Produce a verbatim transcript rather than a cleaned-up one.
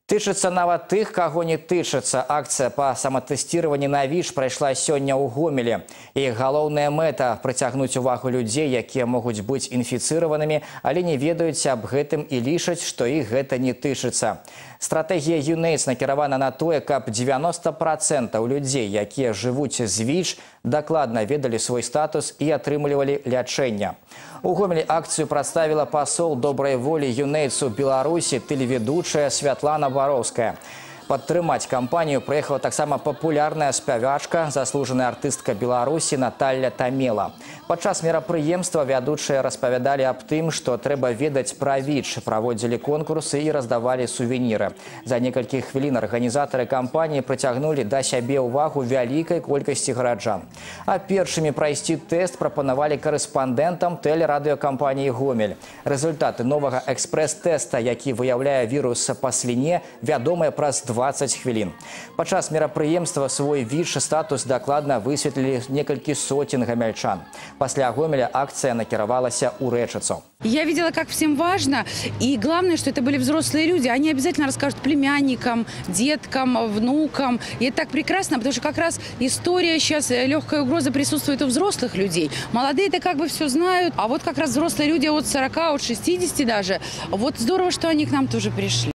Тычыцца нават тых, каго не тычыцца. Акцыя па саматэсціраванні на ВІЧ прайшла сёння ў Гомелі. Іх галоўная мэта – прыцягнуць увагу людзей, якія могуць быць інфіцыраванымі, але не ведаюць аб гэтым і лічаць, што іх гэта не тычыцца. Стратэгія ЮНЕЙДС накіравана на тое, каб дзевяноста працэнтаў людзей, якія жывуць з ВІЧ, дакладна ведалі свой статус і атрымлівалі лячэнне. У Гомелі акцыю прадставіла пасол добрай волі ЮНЕЙДСу Беларусі тэлеведучая Святлана Боровская. Падтрымаць кампанію прыехала таксама папулярная спявачка, заслужаная артыстка Беларусі Наталья Тамела. Падчас мерапрыемства вядучыя распавядалі аб тым, што трэба ведаць пра ВІЧ, праводзілі конкурсы і раздавалі сувеніры. За некалькі хвілін арганізатары кампаніі прыцягнулі да сябе ўвагу вялікай колькасці гараджан. А першымі прайсці тэст прапанавалі карэспандэнтам тэлерадыёкампаніі «Гомель». Рэзультаты новага экспрэс-тэста, які выяўляе вірус па сліне, вядомыя праз дваццаць хвілін. Падчас мерапрыемства свой ВІЧ-статус дакладна высветлілі некалькі соцень гамяльчан. Пасля Гомеля акция накіравалася ў Рэчыцу. Я видела, как всем важно, и главное, что это были взрослые люди. Они обязательно расскажут племянникам, деткам, внукам. И это так прекрасно, потому что как раз история сейчас, легкая угроза присутствует у взрослых людей. Молодые-то как бы все знают, а вот как раз взрослые люди от сорока, от шестидесяти даже. Вот здорово, что они к нам тоже пришли.